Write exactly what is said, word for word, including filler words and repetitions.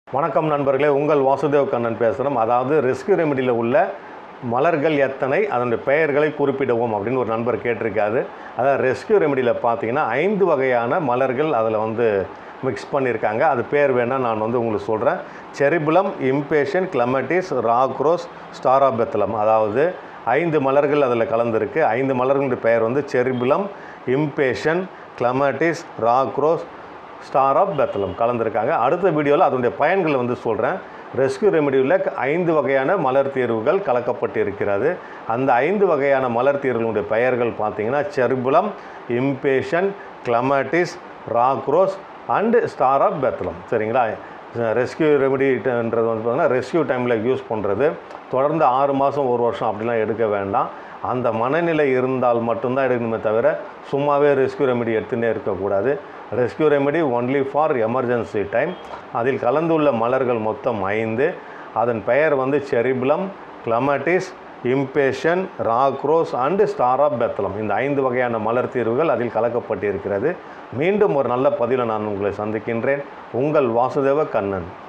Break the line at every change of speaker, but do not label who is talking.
வணக்கம் நண்பர்களே, உங்கள் வாசுதேவ் கண்ணன் பேசுகிறோம். அதாவது ரெஸ்க்யூ ரெமெடியில் உள்ள மலர்கள் எத்தனை, அதனுடைய பெயர்களை குறிப்பிடுவோம் அப்படின்னு ஒரு நண்பர் கேட்டிருக்காரு. அதாவது ரெஸ்க்யூ ரெமெடியில் பார்த்தீங்கன்னா ஐந்து வகையான மலர்கள் அதில் வந்து மிக்ஸ் பண்ணியிருக்காங்க. அது பேர் வேணால் நான் வந்து உங்களுக்கு சொல்கிறேன். Cherry plum, impatiens, clematis, rock rose, star of Bethlehem. அதாவது ஐந்து மலர்கள் அதில் கலந்துருக்கு. ஐந்து மலர்களுடைய பெயர் வந்து cherry plum, impatiens, clematis, rock rose, star of Bethlehem கலந்துருக்காங்க. அடுத்த வீடியோவில் அதனுடைய பயன்களை வந்து சொல்கிறேன். ரெஸ்க்யூ ரெமெடியில் ஐந்து வகையான மலர் தீர்வுகள் கலக்கப்பட்டு இருக்கிறது. அந்த ஐந்து வகையான மலர் தீர்வுகளுடைய பெயர்கள் பார்த்தீங்கன்னா cherry plum, impatiens, clematis, rock rose and star of Bethlehem. சரிங்களா? ரெஸ்க்யூ ரெமெடின்றது வந்து பார்த்தீங்கன்னா ரெஸ்க்யூ டைமில் யூஸ் பண்ணுறது. தொடர்ந்து ஆறு மாதம் ஒரு வருஷம் அப்படிலாம் எடுக்க வேண்டாம். அந்த மனநிலை இருந்தால் மட்டும்தான் எடுக்கணுமே தவிர சும்மாவே ரெஸ்க்யூ ரெமெடி எடுத்துகிட்டே இருக்கக்கூடாது. Rescue remedy only for emergency time. அதில் கலந்துள்ள மலர்கள் மொத்தம் ஐந்து. அதன் பெயர் வந்து cherry plum, clematis, impatiens, rock rose and star of Bethlehem. இந்த ஐந்து வகையான மலர் தீர்வுகள் அதில் கலக்கப்பட்டிருக்கிறது. மீண்டும் ஒரு நல்ல பதிவில் நான் உங்களை சந்திக்கின்றேன். உங்கள் வாசுதேவ கண்ணன்.